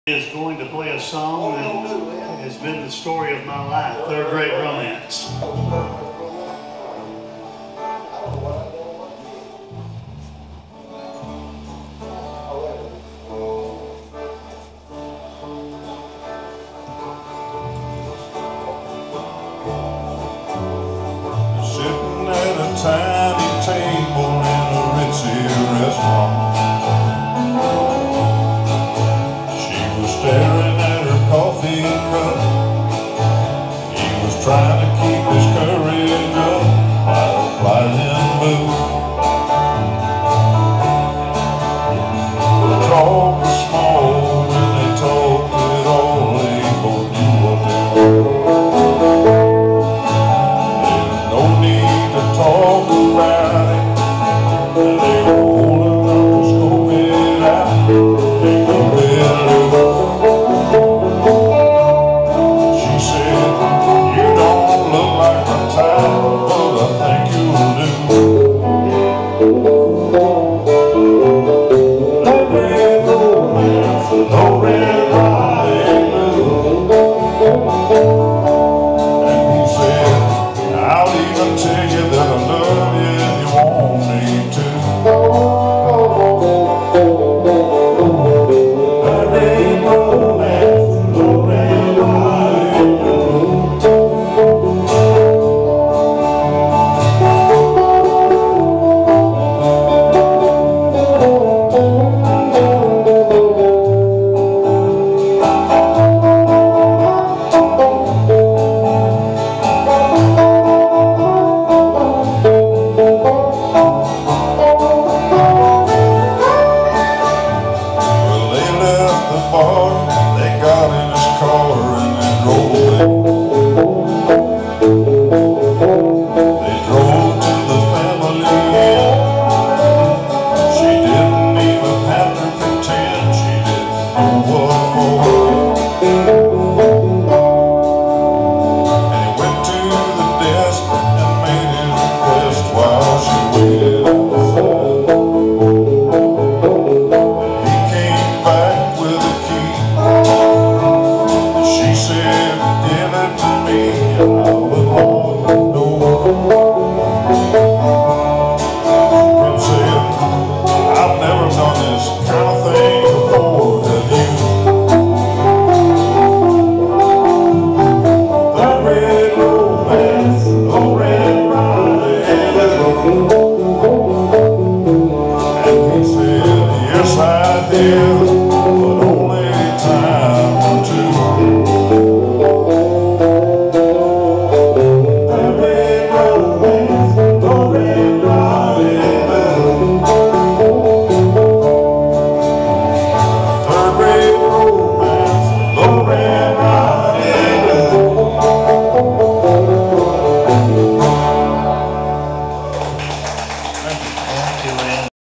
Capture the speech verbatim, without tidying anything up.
Is going to play a song that has been the story of my life, Their Great Romance. Sitting at a tiny table in a ritzy restaurant, staring at her coffee cup. He was trying to keep his courage up while flying blue. The talk was small when they talked it all. They both knew what they were. There's no need to talk about it. They were old enough to scope it out. They could really what